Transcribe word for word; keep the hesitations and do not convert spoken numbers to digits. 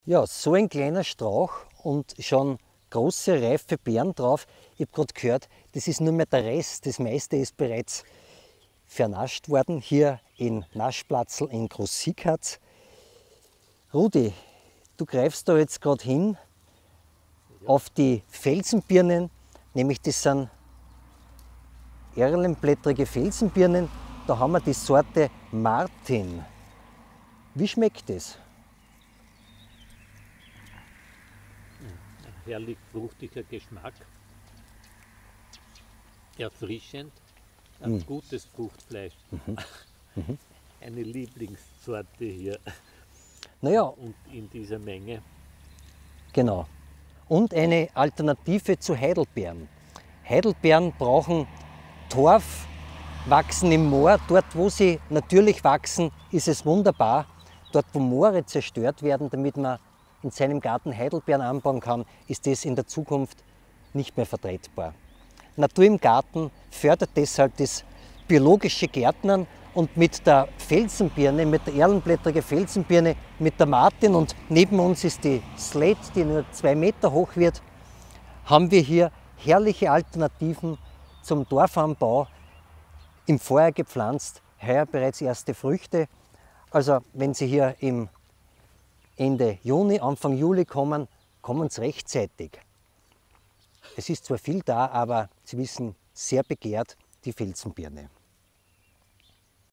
Ja, so ein kleiner Strauch und schon große, reife Beeren drauf. Ich habe gerade gehört, das ist nur mehr der Rest. Das meiste ist bereits vernascht worden, hier in Naschplatzl in Groß-Siegharz. Rudi, du greifst da jetzt gerade hin ja. auf die Felsenbirnen, nämlich das sind erlenblättrige Felsenbirnen. Da haben wir die Sorte Martin. Wie schmeckt das? Ein herrlich fruchtiger Geschmack, erfrischend, ein mm. gutes Fruchtfleisch. Mhm. Mhm. Eine Lieblingssorte hier. Naja. Und in dieser Menge. Genau. Und eine Alternative zu Heidelbeeren. Heidelbeeren brauchen Torf, wachsen im Moor. Dort, wo sie natürlich wachsen, ist es wunderbar. Dort, wo Moore zerstört werden, damit man in seinem Garten Heidelbeeren anbauen kann, ist das in der Zukunft nicht mehr vertretbar. Natur im Garten fördert deshalb das biologische Gärtnern und mit der Felsenbirne, mit der erlenblättrigen Felsenbirne, mit der Martin und neben uns ist die Slate, die nur zwei Meter hoch wird, haben wir hier herrliche Alternativen zum Dorfanbau im Vorjahr gepflanzt, heuer bereits erste Früchte. Also wenn Sie hier im Ende Juni, Anfang Juli kommen, kommen Sie rechtzeitig. Es ist zwar viel da, aber Sie wissen, sehr begehrt die Felsenbirne.